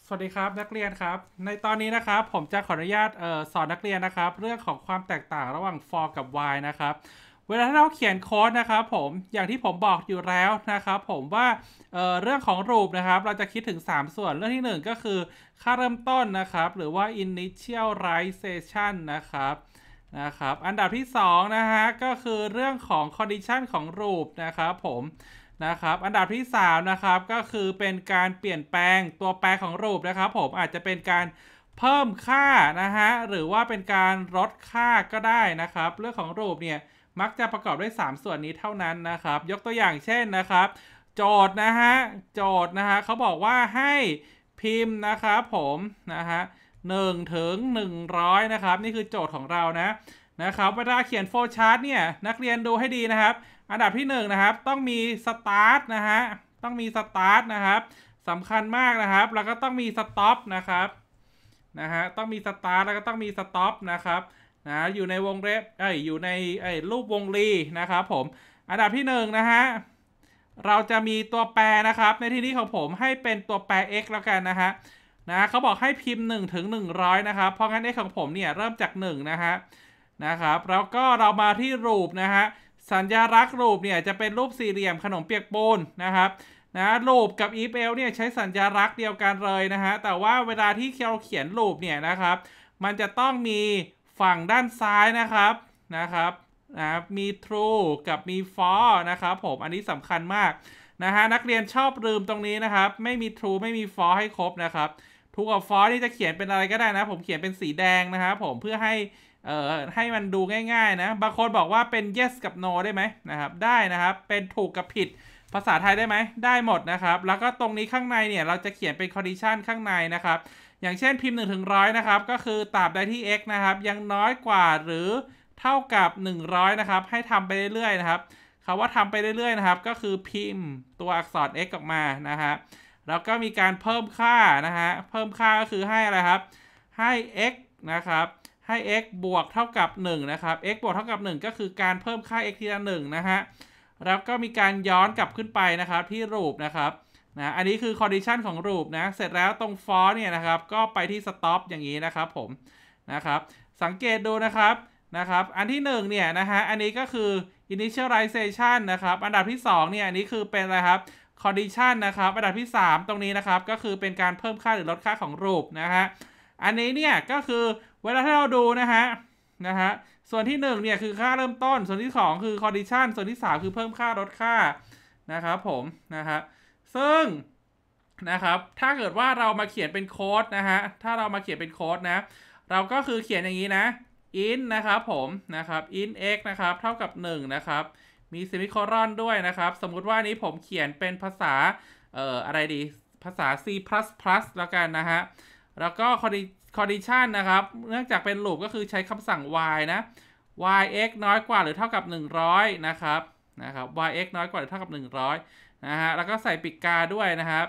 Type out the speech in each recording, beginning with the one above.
สวัสดีครับนักเรียนครับในตอนนี้นะครับผมจะขออนุญาตสอนนักเรียนนะครับเรื่องของความแตกต่างระหว่าง for กับ while นะครับเวลาที่เราเขียนโค้ดนะครับผมอย่างที่ผมบอกอยู่แล้วนะครับผมว่าเรื่องของ loop นะครับเราจะคิดถึง3ส่วนเรื่องที่1ก็คือค่าเริ่มต้นนะครับหรือว่า initialization นะครับอันดับที่2นะฮะก็คือเรื่องของ condition ของ loop นะครับผมนะครับอันดับที่3นะครับก็คือเป็นการเปลี่ยนแปลงตัวแปรของรูปนะครับผมอาจจะเป็นการเพิ่มค่านะฮะหรือว่าเป็นการลดค่าก็ได้นะครับเรื่องของรูปเนี่ยมักจะประกอบด้วย3ส่วนนี้เท่านั้นนะครับยกตัวอย่างเช่นนะครับโจทย์นะฮะโจทย์นะฮะเขาบอกว่าให้พิมพ์นะครับผมนะฮะ1 ถึง 100นะครับนี่คือโจทย์ของเรานะครับเวลาเขียนโฟล์ชาร์ตเนี่ยนักเรียนดูให้ดีนะครับอันดับที่1นะครับต้องมีสตาร์ทนะฮะต้องมีสตาร์ทนะครับสำคัญมากนะครับแล้วก็ต้องมีสต็อปนะครับต้องมีสตาร์ทแล้วก็ต้องมีสต็อปนะครับอยู่ในวงเล็บอยู่ในรูปวงรีนะครับผมอันดับที่1นะฮะเราจะมีตัวแปรนะครับในที่นี้ของผมให้เป็นตัวแปร x แล้วกันนะเขาบอกให้พิมพ์1 ถึง 100นะครับเพราะงั้น x ของผมเนี่ยเริ่มจาก1นะครับแล้วก็เรามาที่รูปนะฮะสัญลักษณ์รูปเนี่ยจะเป็นรูปสี่เหลี่ยมขนมเปียกปูนนะครับรูปกับ if else เนี่ยใช้สัญลักษณ์เดียวกันเลยนะฮะแต่ว่าเวลาที่เราเขียนรูปเนี่ยนะครับมันจะต้องมีฝั่งด้านซ้ายนะครับมี true กับมี false นะครับผมอันนี้สำคัญมากนักเรียนชอบลืมตรงนี้นะครับไม่มี true ไม่มี false ให้ครบนะครับ true กับ false นี่จะเขียนเป็นอะไรก็ได้นะผมเขียนเป็นสีแดงนะครับผมเพื่อให้มันดูง่ายๆนะบางคนบอกว่าเป็น yes กับ no ได้ไหมนะครับได้นะครับเป็นถูกกับผิดภาษาไทยได้ไหมได้หมดนะครับแล้วก็ตรงนี้ข้างในเนี่ยเราจะเขียนเป็น condition ข้างในนะครับอย่างเช่นพิมพ์1 ถึง 100นะครับก็คือตราบใดที่ x นะครับยังน้อยกว่าหรือเท่ากับ100นะครับให้ทำไปเรื่อยๆนะครับคำว่าทำไปเรื่อยๆนะครับก็คือพิมพ์ตัวอักษร x ออกมาแล้วก็มีการเพิ่มค่าเพิ่มค่าก็คือให้อะไรครับให้ x นะครับให้ x บวกเท่ากับ1นะครับ x บวกเท่ากับ1ก็คือการเพิ่มค่า x ทีละ1แล้วก็มีการย้อนกลับขึ้นไปนะครับที่รูปนะครับอันนี้คือ condition ของรูปเสร็จแล้วตรง for เนี่ยนะครับก็ไปที่ stop อย่างนี้นะครับผมสังเกตดูนะครับอันที่1เนี่ยอันนี้ก็คือ initialization นะครับอันดับที่2เนี่ยอันนี้คือเป็นอะไรครับ condition นะครับอันดับที่3ตรงนี้นะครับก็คือเป็นการเพิ่มค่าหรือลดค่าของรูปอันนี้เนี่ยก็คือเวลาที่เราดูนะฮะส่วนที่1เนี่ยคือค่าเริ่มต้นส่วนที่2คือ condition ส่วนที่3คือเพิ่มค่าลดค่านะครับผมซึ่งถ้าเกิดว่าเรามาเขียนเป็นโค้ดถ้าเรามาเขียนเป็นโค้ดเราก็คือเขียนอย่างนี้int นะครับผมint x นะครับเท่ากับ1นะครับมีเซมิโคลอนด้วยนะครับสมมุติว่านี้ผมเขียนเป็นภาษาอะไรดีภาษา C++ แล้วกันแล้วก็ condition นะครับเนื่องจากเป็น loop ก็คือใช้คำสั่ง while while x น้อยกว่าหรือเท่ากับ100นะครับwhile x น้อยกว่าหรือเท่ากับ100แล้วก็ใส่ปิดกาด้วยนะครับ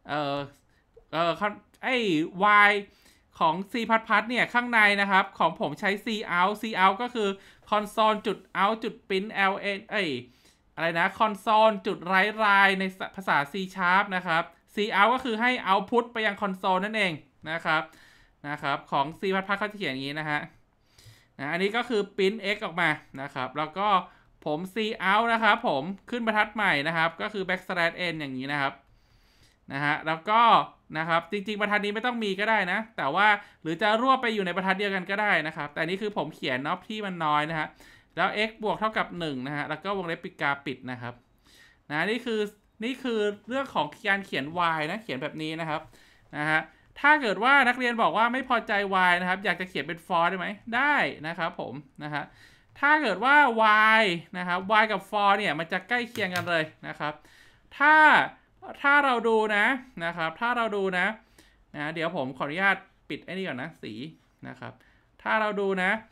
while ของ C++ เนี่ยข้างในนะครับของผมใช้ cout ก็คือ console.out.print ln อะไรนะ console จุดไร้ลายในภาษา C# นะครับ cout ก็คือให้ output ไปยัง console นั่นเองนะครับของ C++ เขาจะเขียนอย่างนี้อันนี้ก็คือ print x ออกมานะครับแล้วก็ผม cout นะครับผมขึ้นบรรทัดใหม่นะครับก็คือ backslash n อย่างนี้นะครับแล้วก็จริงๆบรรทัดนี้ไม่ต้องมีก็ได้นะแต่ว่าหรือจะรวบไปอยู่ในบรรทัดเดียวกันก็ได้นะครับแต่นี่คือผมเขียนที่มันน้อยแล้ว x บวกเท่ากับ1แล้วก็วงเล็บปิดกาปิดนะครับนี่คือเรื่องของการเขียน y เขียนแบบนี้นะครับถ้าเกิดว่านักเรียนบอกว่าไม่พอใจ y อยากจะเขียนเป็น for ได้ไหมได้นะครับผมถ้าเกิดว่า y y กับ for เนี่ยมันจะใกล้เคียงกันเลยนะครับถ้าเราดูถ้าเราดูเดี๋ยวผมขออนุญาตปิดไอ้นี่ก่อนนะสีนะครับถ้าเราดู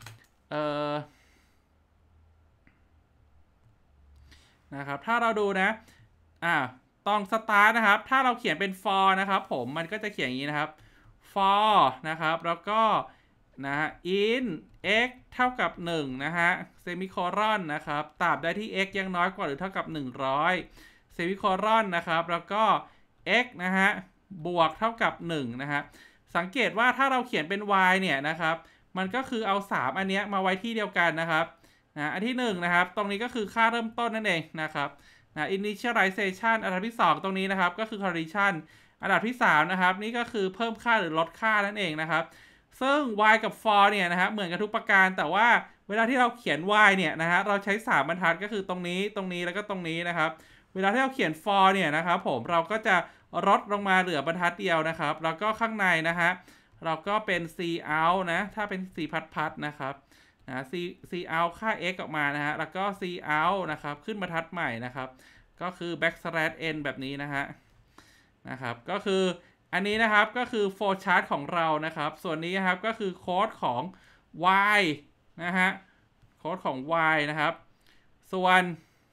ถ้าเราดูต้องสตาร์ทนะครับถ้าเราเขียนเป็น for นะครับผมมันก็จะเขียนอย่างนี้นะครับ for นะครับแล้วก็int x เท่ากับ1เซมิโคลอนนะครับตราบใดที่ x ยังน้อยกว่าหรือเท่ากับ100เซมิโคลอนนะครับแล้วก็ x บวกเท่ากับ1นะฮะสังเกตว่าถ้าเราเขียนเป็น y เนี่ยนะครับมันก็คือเอา3อันนี้มาไว้ที่เดียวกันนะครับอันที่1นะครับตรงนี้ก็คือค่าเริ่มต้นนั่นเองนะครับinitialization อันดับที่2ตรงนี้นะครับก็คือ condition อันดับที่3นะครับนี่ก็คือเพิ่มค่าหรือลดค่านั่นเองนะครับซึ่ง y กับ for เนี่ยนะฮะเหมือนกันทุกประการแต่ว่าเวลาที่เราเขียน y เนี่ยนะฮะเราใช้3บรรทัดก็คือตรงนี้แล้วก็ตรงนี้นะครับเวลาที่เราเขียน for เนี่ยนะครับผมเราก็จะลดลงมาเหลือบรรทัดเดียวนะครับแล้วก็ข้างในนะฮะเราก็เป็น c out นะถ้าเป็น c พัดนะครับc out ค่า x ออกมานะฮะแล้วก็ c out นะครับขึ้นบรรทัดใหม่นะครับก็คือ backslash n แบบนี้นะครับก็คืออันนี้นะครับก็คือ flow chart ของเรานะครับส่วนนี้นะครับก็คือโค้ดของ y นะฮะโค้ดของ y นะครับส่วน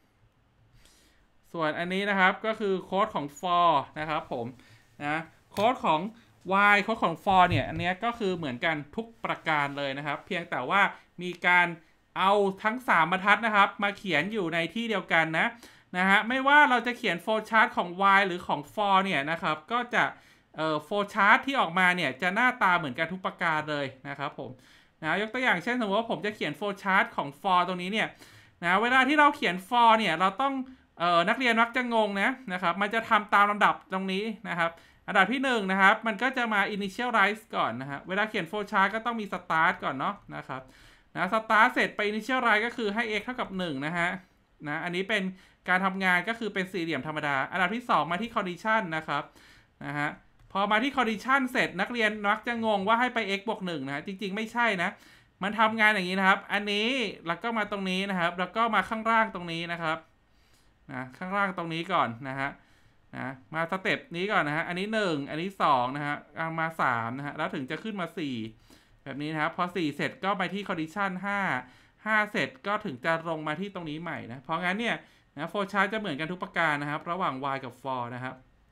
อันนี้นะครับก็คือโค้ดของ for นะครับผมนะโค้ดของ y โค้ดของ for เนี่ยอันนี้ก็คือเหมือนกันทุกประการเลยนะครับเพียงแต่ว่ามีการเอาทั้ง3บรรทัดนะครับมาเขียนอยู่ในที่เดียวกันนะฮะไม่ว่าเราจะเขียน flow chart ของ y หรือของ for เนี่ยนะครับก็จะflow chart ที่ออกมาเนี่ยจะหน้าตาเหมือนกันทุกประการเลยนะครับผมยกตัวอย่างเช่นสมมติว่าผมจะเขียน flow chart ของ for ตรงนี้เนี่ยเวลาที่เราเขียน for เนี่ยเราต้องนักเรียนมักจะงงนะครับมันจะทำตามลำดับตรงนี้นะครับอันดับที่1นะครับมันก็จะมา initialize ก่อนนะฮะเวลาเขียน flow chart ก็ต้องมี start ก่อนเนาะนะครับstart เสร็จไป initialize ก็คือให้ x เท่ากับ1นะฮะอันนี้เป็นการทำงานก็คือเป็นสี่เหลี่ยมธรรมดาอันดับที่2มาที่ condition นะครับพอมาที่ condition เสร็จนักเรียนมักจะงงว่าให้ไป x บวก1นะจริงๆไม่ใช่นะมันทำงานอย่างนี้นะครับอันนี้แล้วก็มาตรงนี้นะครับแล้วก็มาข้างล่างตรงนี้นะครับข้างล่างตรงนี้ก่อนนะฮะมาสเต็ปนี้ก่อนนะฮะอันนี้1อันนี้2นะฮะมา3นะฮะแล้วถึงจะขึ้นมา4แบบนี้นะครับพอ4เสร็จก็ไปที่ condition 5เสร็จก็ถึงจะลงมาที่ตรงนี้ใหม่นะเพราะงั้นเนี่ยflow chart จะเหมือนกันทุกประการนะครับระหว่าง y กับ for นะครับ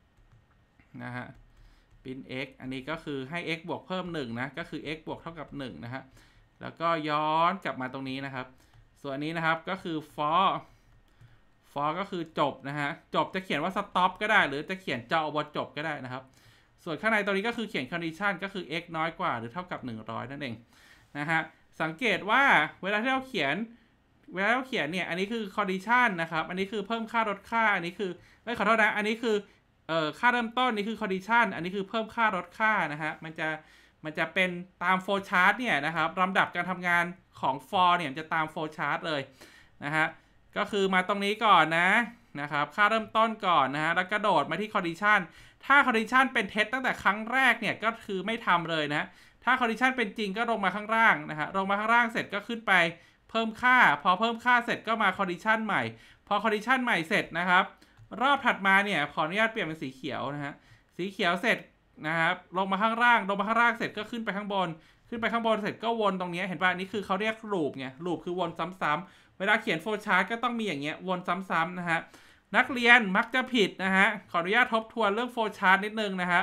print x อันนี้ก็คือให้ x บวกเพิ่ม1นะก็คือ x บวกเท่ากับ1นะฮะแล้วก็ย้อนกลับมาตรงนี้นะครับส่วนอันนี้นะครับก็คือ for ก็คือจบนะฮะจบจะเขียนว่า stop ก็ได้หรือจะเขียนจะเอาบทจบก็ได้นะครับส่วนข้างในตรงนี้ก็คือเขียน condition ก็คือ x น้อยกว่าหรือเท่ากับ100นั่นเองนะฮะสังเกตว่าเวลาที่เราเขียนเนี่ยอันนี้คือ condition นะครับอันนี้คือเพิ่มค่าลดค่าอันนี้คือขอโทษนะอันนี้คือค่าเริ่มต้นนี่คือ condition อันนี้คือเพิ่มค่าลดค่านะฮะมันจะเป็นตาม flow chart เนี่ยนะครับลำดับการทำงานของ for เนี่ยจะตาม flow chart เลยนะฮะก็คือมาตรงนี้ก่อนนะครับค่าเริ่มต้นก่อนนะฮะแล้วกระโดดมาที่ condition ถ้า condition เป็นเท็จตั้งแต่ครั้งแรกเนี่ยก็คือไม่ทำเลยนะถ้า condition เป็นจริงก็ลงมาข้างล่างนะฮะลงมาข้างล่างเสร็จก็ขึ้นไปเพิ่มค่าพอเพิ่มค่าเสร็จก็มา condition ใหม่พอ condition ใหม่เสร็จนะครับรอบถัดมาเนี่ยขออนุญาตเปลี่ยนเป็นสีเขียวนะฮะสีเขียวเสร็จนะครับลงมาข้างล่างเสร็จก็ขึ้นไปข้างบนเสร็จก็วนตรงนี้เห็นป่ะนี่คือเขาเรียกลูปไงลูปคือวนซ้ำๆเวลาเขียน flow chart ก็ต้องมีอย่างเงี้ยวนซ้ำๆนะฮะนักเรียนมักจะผิดนะฮะขออนุญาตทบทวนเรื่อง flow chart นิดนึงนะฮะ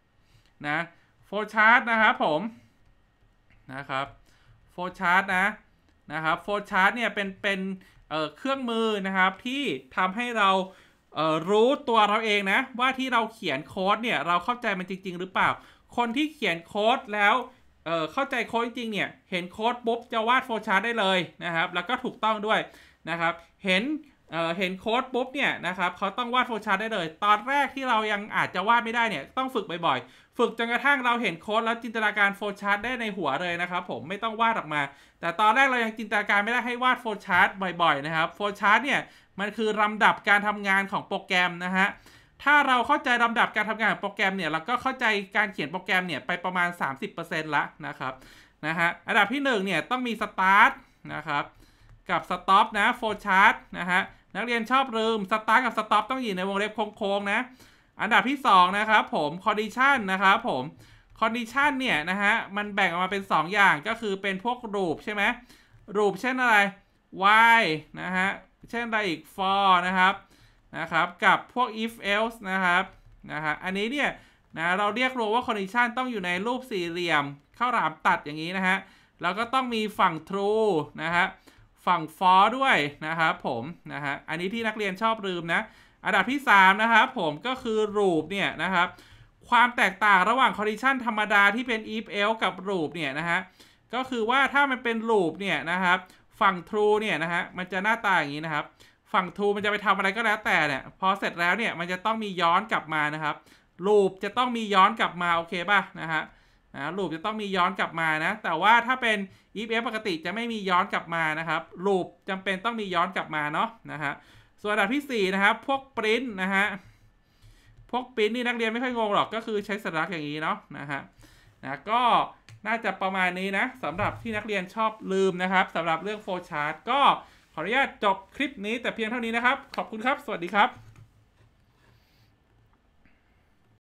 flow chart นะครับผมนะครับ flow chart นะครับ flow chart เนี่ยเป็นเครื่องมือนะครับที่ทำให้เรารู้ตัวเราเองนะว่าที่เราเขียนโค้ดเนี่ยเราเข้าใจมันจริงๆหรือเปล่าคนที่เขียนโค้ดแล้วเข้าใจโค้ดจริงๆเนี่ยเห็นโค้ดปุ๊บจะวาดโฟล์ชาร์ตได้เลยนะครับแล้วก็ถูกต้องด้วยนะครับเห็นโค้ดปุ๊บเนี่ยนะครับเขาต้องวาดโฟล์ชาร์ตได้เลยตอนแรกที่เรายังอาจจะวาดไม่ได้เนี่ยต้องฝึกบ่อยๆฝึกจนกระทั่งเราเห็นโค้ดแล้วจินตนาการโฟล์ชาร์ตได้ในหัวเลยนะครับผมไม่ต้องวาดออกมาแต่ตอนแรกเรายังจินตนาการไม่ได้ให้วาดโฟล์ชาร์ตบ่อยๆนะครับโฟล์ชาร์ตเนี่ยมันคือลำดับการทำงานของโปรแกรมนะฮะถ้าเราเข้าใจลำดับการทำงานของโปรแกรมเนี่ยเราก็เข้าใจการเขียนโปรแกรมเนี่ยไปประมาณ 30% ละนะครับอันดับที่1เนี่ยต้องมี start นะครับกับ stop นะ flow chart นะฮะนักเรียนชอบลืม start กับ stop ต้องอยู่ในวงเล็บโค้งๆนะอันดับที่2นะครับผม condition นะครับผม condition เนี่ยนะฮะมันแบ่งออกมาเป็น2อย่างก็คือเป็นพวก loop ใช่ไหม loop เช่นอะไร while นะฮะเช่นอะไรอีก for นะครับกับพวก if else นะครับอันนี้เนี่ยนะเราเรียกรวมว่า condition ต้องอยู่ในรูปสี่เหลี่ยมข้าวหลามตัดอย่างนี้นะฮะแล้วก็ต้องมีฝั่ง true นะฮะฝั่ง for ด้วยนะครับผมอันนี้ที่นักเรียนชอบลืมนะอันดับที่3นะครับผมก็คือ loop เนี่ยนะครับความแตกต่างระหว่าง condition ธรรมดาที่เป็น if else กับ loop เนี่ยนะฮะก็คือว่าถ้ามันเป็น loop เนี่ยนะครับฝั่ง true เนี่ยนะฮะมันจะหน้าตาอย่างนี้นะครับฝั่ง true มันจะไปทำอะไรก็แล้วแต่เนี่ยพอเสร็จแล้วเนี่ยมันจะต้องมีย้อนกลับมานะครับ loop จะต้องมีย้อนกลับมาโอเคป่ะนะฮะloop จะต้องมีย้อนกลับมานะแต่ว่าถ้าเป็น if else ปกติจะไม่มีย้อนกลับมานะครับ loop จำเป็นต้องมีย้อนกลับมาเนาะนะฮะส่วนอันดับที่4นะครับพวก print นะฮะพวก print นี่นักเรียนไม่ค่อยงงหรอกก็คือใช้สัญลักษณ์อย่างนี้เนาะนะฮะก็น่าจะประมาณนี้นะสำหรับที่นักเรียนชอบลืมนะครับสำหรับเรื่อง flowchart ก็ขออนุญาตจบคลิปนี้แต่เพียงเท่านี้นะครับขอบคุณครับสวัสดีครับ